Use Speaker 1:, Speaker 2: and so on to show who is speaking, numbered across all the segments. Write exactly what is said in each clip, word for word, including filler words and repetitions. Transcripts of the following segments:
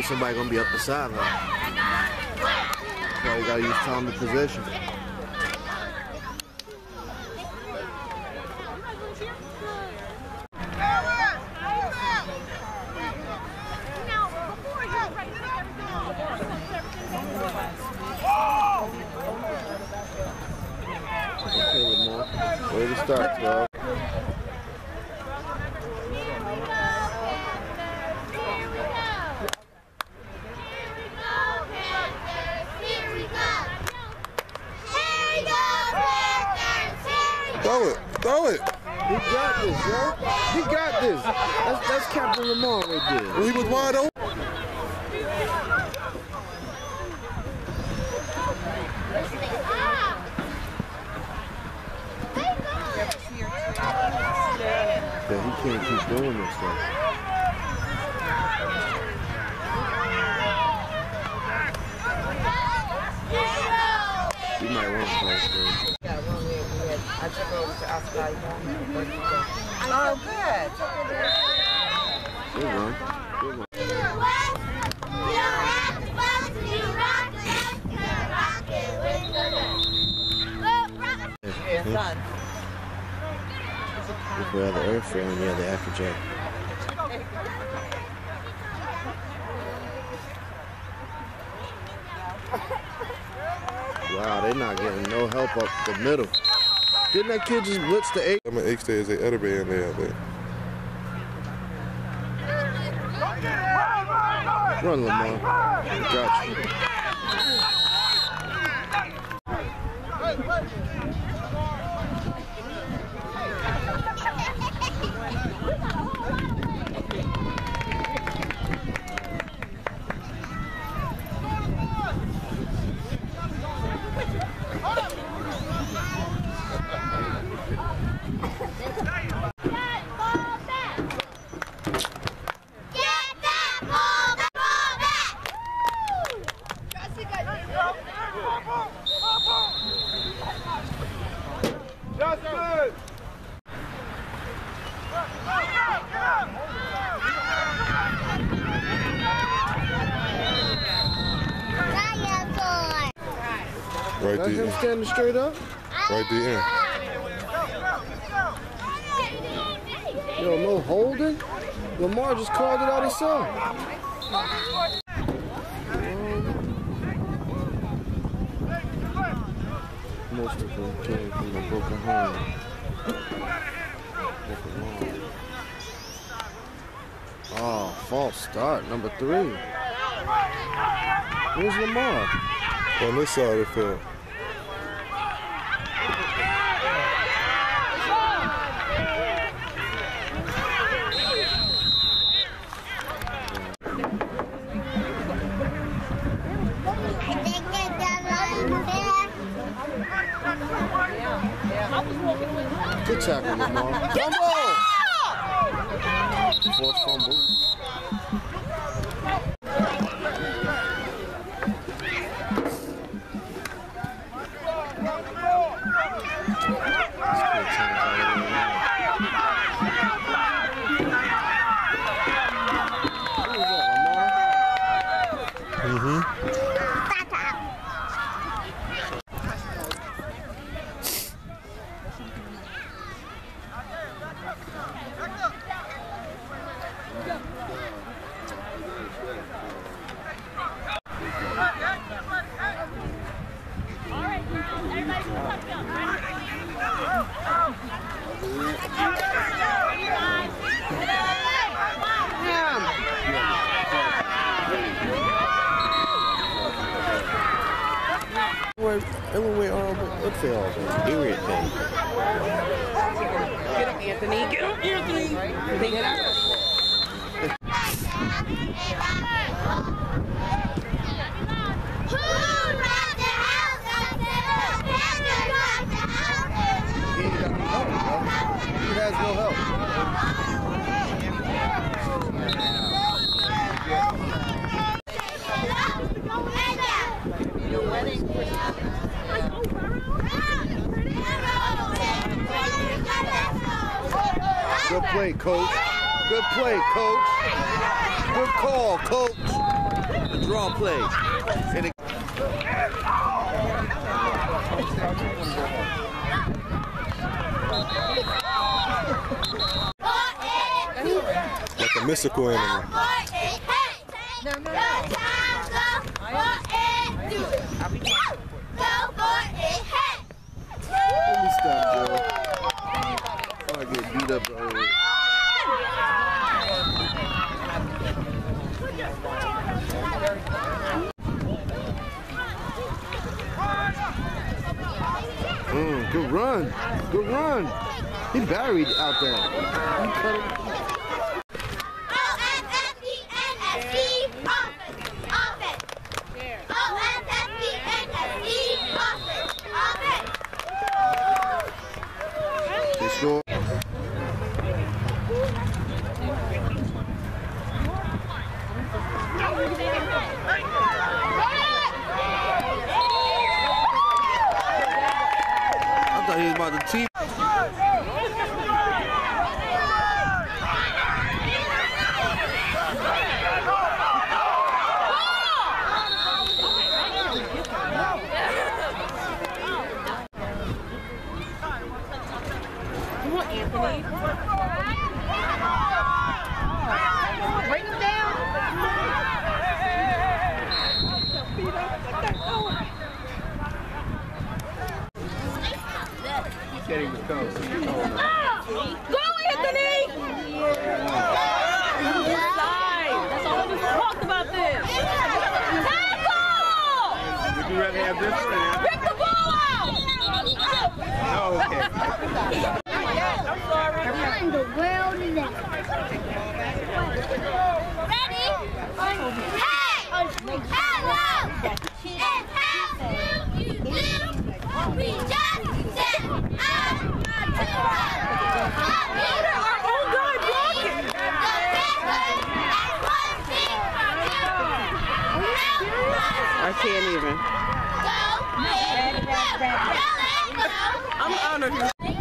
Speaker 1: Clearly somebody gonna be up the sideline. That's why you gotta use time of possession. Okay, Lamar. Way to start, twelve.
Speaker 2: Throw it, throw it.
Speaker 1: He got this, yo. He got this. That's, that's Captain Lamar right there.
Speaker 2: Well, he was wide open.
Speaker 1: Yeah, he can't keep doing this stuff. You might want to play this.
Speaker 3: I took her over to Oscar. Oh, good.
Speaker 1: Good one. Good one.
Speaker 3: Yeah, son.
Speaker 1: If we have the airfare, yeah, the afterjet. Wow, they're not getting no help up the middle. Didn't that kid just blitz the eight?
Speaker 2: I'm an X-Day, they other band there, I think.
Speaker 1: Run, Lamar. Got you.
Speaker 2: Right
Speaker 1: That's
Speaker 2: there.
Speaker 1: him standing straight up?
Speaker 2: Right there.
Speaker 1: Yo, no holding? Lamar just called it out himself. Most of them came from the broken home. Broken home. Oh, false start, number three. Where's Lamar?
Speaker 2: On this side of the field.
Speaker 1: Good tackle, Lamar. Fumble! Fourth fumble.
Speaker 2: Mm-hmm.
Speaker 1: Everywhere, um, what's the all period thing?
Speaker 3: Get him, Anthony. Get him, Anthony. Take it out.
Speaker 1: He ain't got no help, bro. He has no help. Good play, coach. Good play, coach. Good call, coach.
Speaker 4: a draw play. And it
Speaker 2: like a mystical animal.
Speaker 5: No, no, no.
Speaker 1: Let me stop, Joe. Before I get beat up already. Mm, good run. Good run. He buried out there. He cut it. Sure.
Speaker 4: I thought he was about to team.
Speaker 5: Anthony. Bring him down.
Speaker 1: He's getting the coach.
Speaker 5: Go, Anthony! That's all we talked about this. Tackle!
Speaker 1: Would you rather have this one?
Speaker 5: Pick the ball out!
Speaker 1: Oh, okay.
Speaker 6: What in the world is that? Ready? Hey! Hello! And how do you do? We just said, I'm not too
Speaker 5: Our own guy blocking!
Speaker 3: I can't even. I'm honored.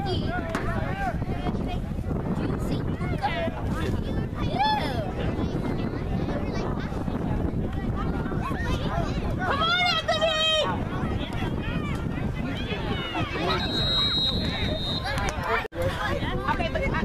Speaker 5: Come on, Anthony! Okay, but I,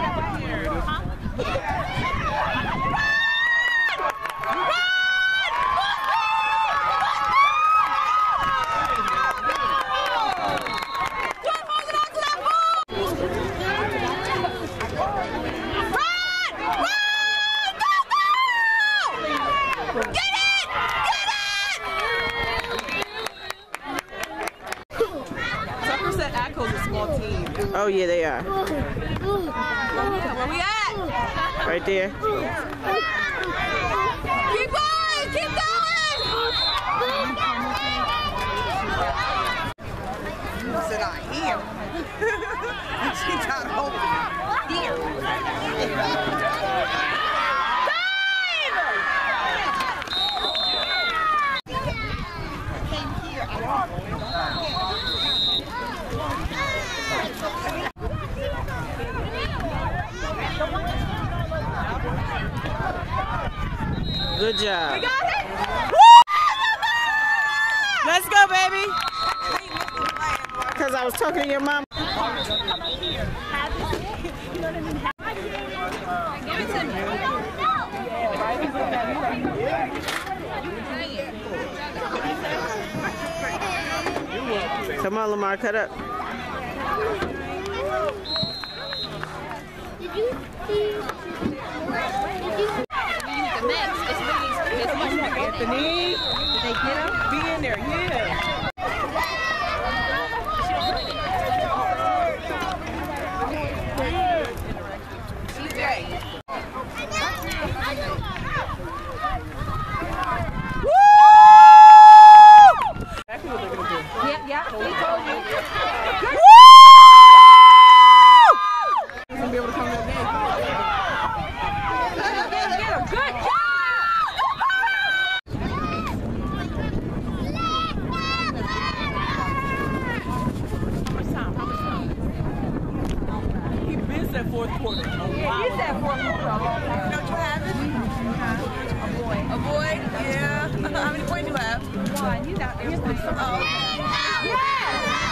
Speaker 3: Oh yeah, they are.
Speaker 5: where we at?
Speaker 3: Right there.
Speaker 5: Keep going! Keep going!
Speaker 3: Sit on here. She got hold of here. Good job.
Speaker 5: We got it!
Speaker 3: Let's go, baby. Because I was talking to your mom. Come on, Lamar, cut up.
Speaker 6: Did you see?
Speaker 5: Anthony, they get up, be in there, yeah. She's great. Woo! Yep, yep, we told you. Woo! He's gonna be able to come to the game. Good job! Fourth quarter. Oh, wow. Yeah, you said fourth quarter. Don't you have it? A boy. A boy? Yeah. on. He's out there playing. Oh, okay. Yeah.